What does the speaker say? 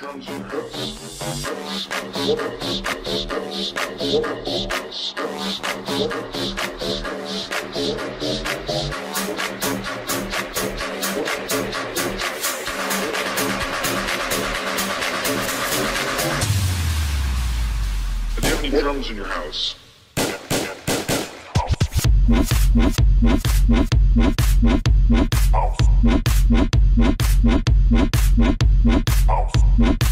drums in your house? Do you have any drums in your house? House.